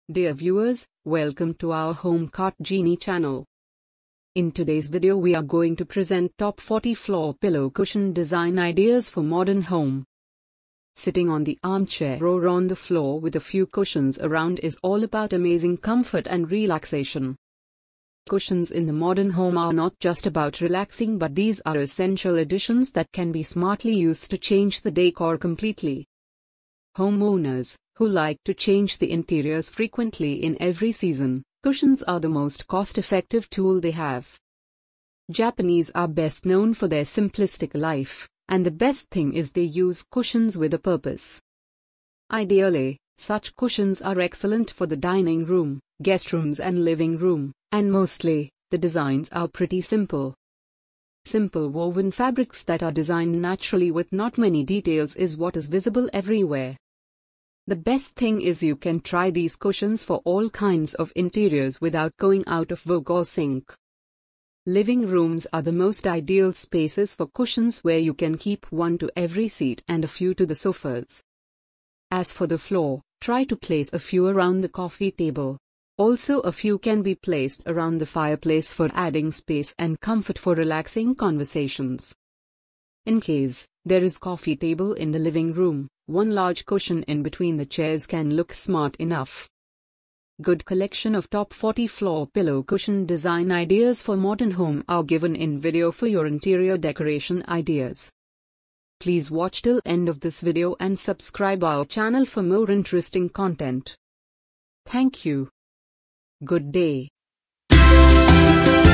Dear viewers, welcome to our HomeCart Genie channel. In today's video we are going to present top 40 floor pillow cushion design ideas for modern home. Sitting on the armchair or on the floor with a few cushions around is all about amazing comfort and relaxation. Cushions in the modern home are not just about relaxing, but these are essential additions that can be smartly used to change the decor completely. Homeowners who like to change the interiors frequently in every season, cushions are the most cost-effective tool they have. Japanese are best known for their simplistic life, and the best thing is they use cushions with a purpose. Ideally, such cushions are excellent for the dining room, guest rooms and living room, and mostly, the designs are pretty simple. Simple woven fabrics that are designed naturally with not many details is what is visible everywhere. The best thing is you can try these cushions for all kinds of interiors without going out of vogue or sync. Living rooms are the most ideal spaces for cushions, where you can keep one to every seat and a few to the sofas. As for the floor, try to place a few around the coffee table. Also, a few can be placed around the fireplace for adding space and comfort for relaxing conversations. In case there is coffee table in the living room, one large cushion in between the chairs can look smart enough. Good collection of top 40 floor pillow cushion design ideas for modern home are given in video for your interior decoration ideas. Please watch till end of this video and subscribe our channel for more interesting content. Thank you. Good day.